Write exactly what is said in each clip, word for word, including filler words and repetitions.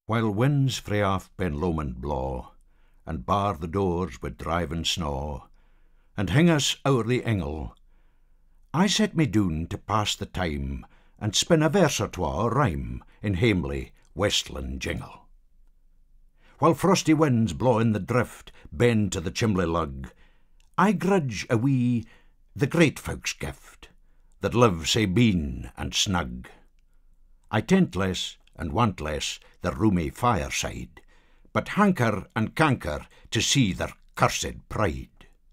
While winds frae off Ben Lomond blaw, and bar the doors with driving snaw, and hing us ower the engle, I set me doon to pass the time, and spin a verse or twa o' rhyme in hamely westland jingle. While frosty winds blaw in the drift, bend to the chimley lug, I grudge a wee the great folks' gift, that live sae bien and snug. I tent less and want less the roomy fireside, but hanker and canker to see their cursed pride.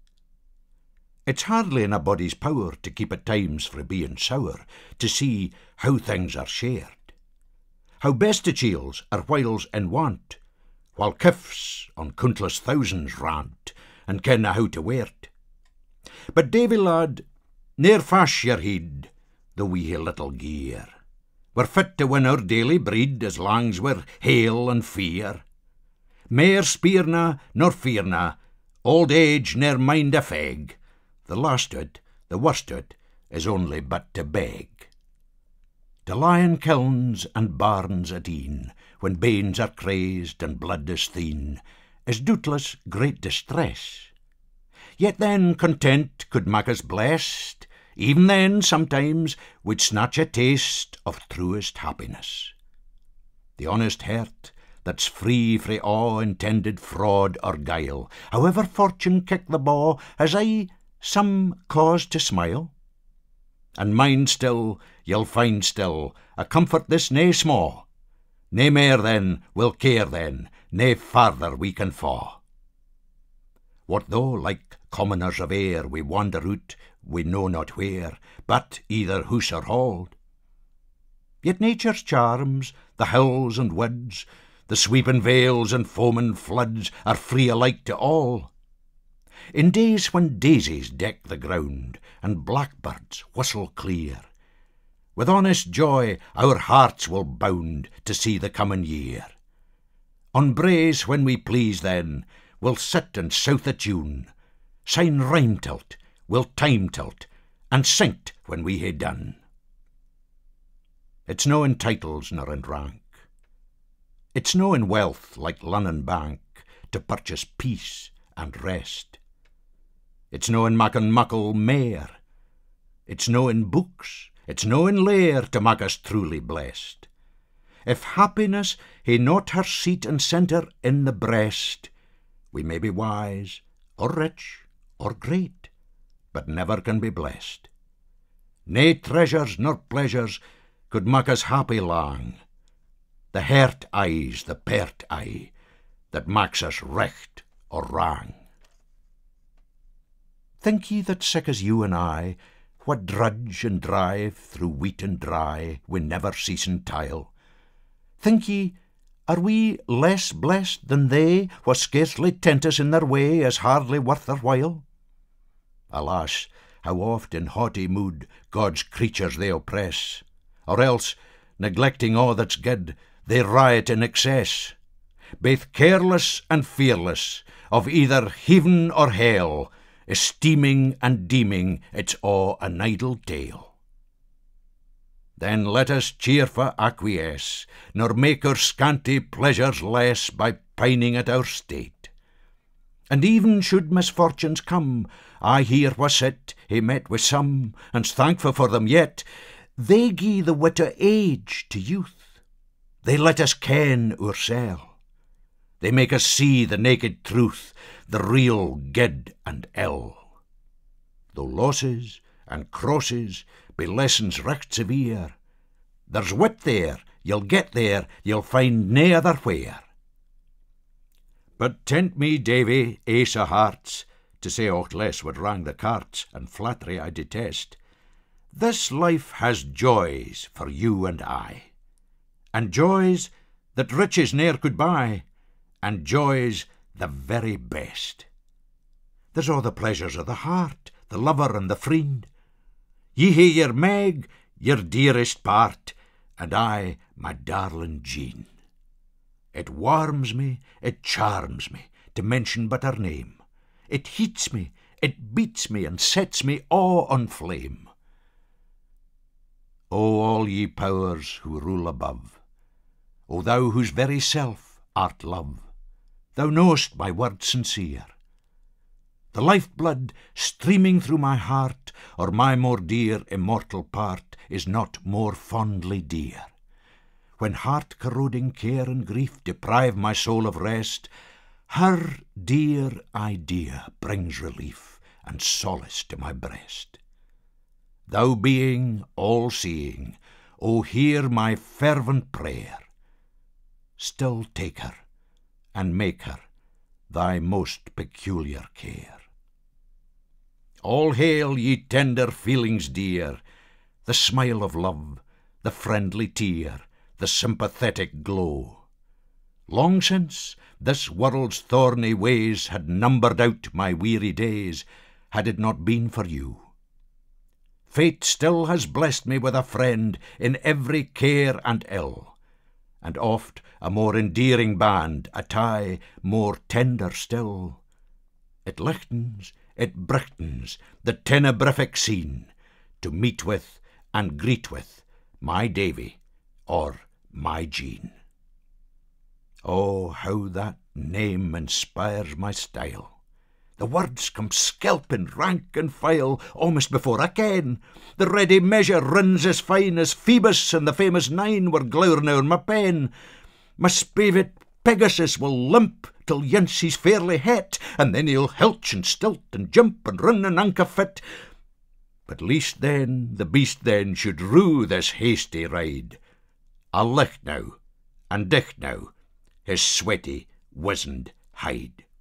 It's hardly in a body's power to keep at times frae being sour, to see how things are shared, how bestichiels are whiles in want, while kiffs on countless thousands rant, and kenna how to weir't. But Davie lad, ne'er fash your heed, though we hae little gear. We're fit to win our daily breed, as lang's we're hale and fear. Mair speerna nor fearna, old age ne'er mind a feg. The last o't, the worst o't, is only but to beg. To lie in kilns and barns at e'en, when banes are crazed and blood is thin, is doubtless great distress. Yet then content could mak us blessed, even then sometimes we'd snatch a taste of truest happiness. The honest heart, that's free frae awe intended fraud or guile, however fortune kick the ball, has aye some cause to smile. And mind still, you'll find still, a comfort this nae sma'. Nae mair then will care then, nae farther we can fa'. What though, like commoners of air, we wander out, we know not where, but either house or hold? Yet nature's charms, the hills and woods, the sweeping vales and foaming floods, are free alike to all. In days when daisies deck the ground, and blackbirds whistle clear, with honest joy our hearts will bound to see the coming year. On braes when we please then, we'll sit and south a tune, sign rhyme tilt, we'll time tilt, and sink when we hae done. It's no in titles nor in rank, it's no in wealth like Lunnon Bank, to purchase peace and rest. It's no in makin' muckle mair, it's no in books, it's no in lair to mak us truly blessed. If happiness hae not her seat and centre in the breast, we may be wise, or rich, or great, but never can be blessed. Nae treasures nor pleasures could mak us happy lang. The hurt eye's the pert eye that maks us recht or wrang. Think ye that sic as you and I, what drudge and drive through wheat and dry, we never ceasing tile, think ye, are we less blessed than they, wha scarcely tent us in their way, as hardly worth their while? Alas, how oft in haughty mood God's creatures they oppress, or else, neglecting all that's good, they riot in excess, baith careless and fearless of either heaven or hell, esteeming and deeming it's a' an idle tale. Then let us cheerfu' acquiesce, nor make our scanty pleasures less by pining at our state. And even should misfortunes come, I here wha sit hae met with some, and's thankful for them yet, they gie the wit o' age to youth, they let us ken oursel. They make us see the naked truth, the real good and ill. Though losses and crosses be lessons recht severe, there's wit there, you'll get there, you'll find nae other where. But tent me, Davie, ace o' hearts, to say aught less would wrang the carts, and flattery I detest. This life has joys for you and I, and joys that riches ne'er could buy, and joys the very best. There's all the pleasures of the heart, the lover and the friend. Ye hae your Meg, your dearest part, and I my darling Jean. It warms me, it charms me, to mention but her name. It heats me, it beats me, and sets me all on flame. O all ye powers who rule above, O thou whose very self art love, thou know'st my word sincere. The life-blood streaming through my heart, or my more dear immortal part, is not more fondly dear. When heart-corroding care and grief deprive my soul of rest, her dear idea brings relief and solace to my breast. Thou being all-seeing, O hear my fervent prayer. Still take her, and make her thy most peculiar care. All hail, ye tender feelings dear, the smile of love, the friendly tear, the sympathetic glow. Long since this world's thorny ways had numbered out my weary days, had it not been for you. Fate still has blessed me with a friend in every care and ill, and oft a more endearing band, a tie more tender still. It lichtens, it brightens the tenebrific scene, to meet with and greet with my Davie or my Jean. Oh, how that name inspires my style! The words come skelping rank and file, almost before I ken. The ready measure runs as fine as Phoebus and the famous nine were glowering o'er my pen. My spavit Pegasus will limp till yince he's fairly het, and then he'll helch and stilt and jump and run and anker fit. But least then the beast then should rue this hasty ride. I'll licht now, and dicht now, his sweaty, wizened hide.